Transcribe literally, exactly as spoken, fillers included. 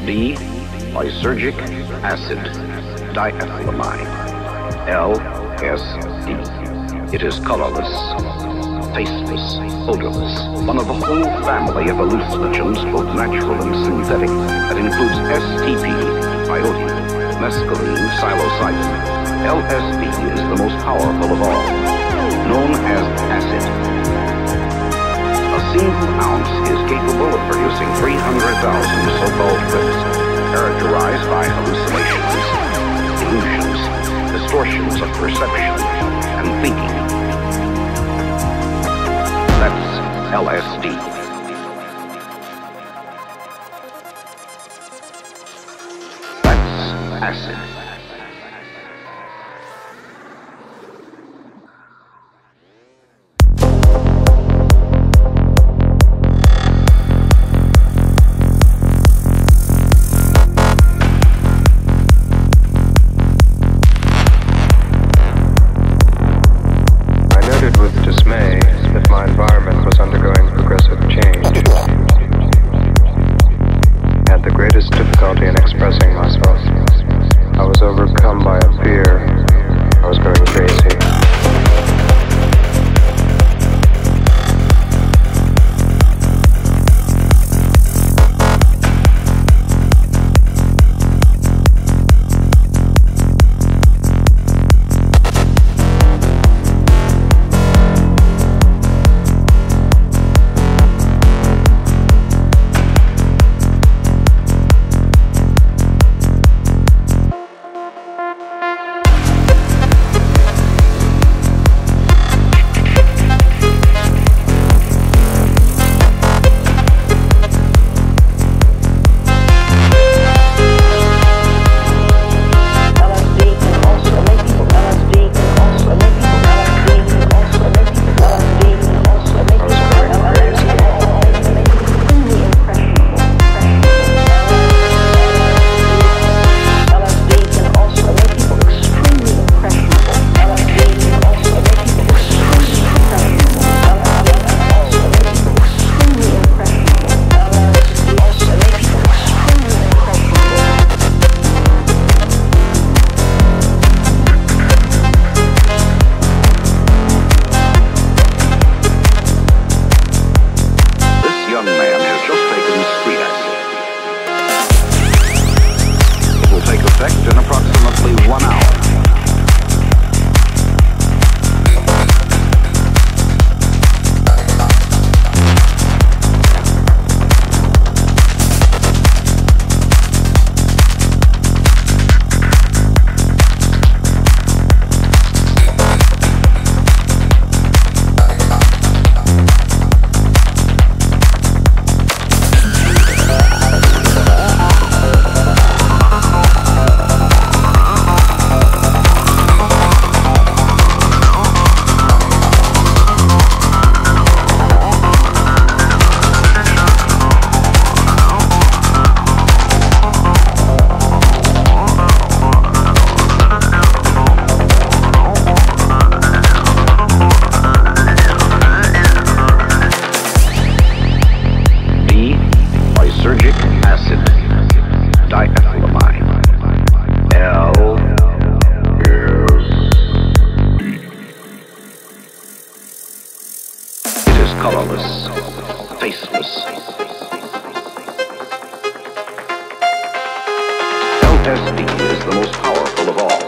D. Lysergic acid diethylamide, L S D. It is colorless, tasteless, odorless, one of a whole family of hallucinogens, both natural and synthetic, that includes S T P, iodine, mescaline, psilocybin. L S D is the most powerful of all, known as acid. A single ounce is capable of producing three hundred thousand so-called trips, characterized by hallucinations, illusions, distortions of perception and thinking. That's L S D. That's acid. In approximately one hour. Colorless, tasteless. L S D is the most powerful of all.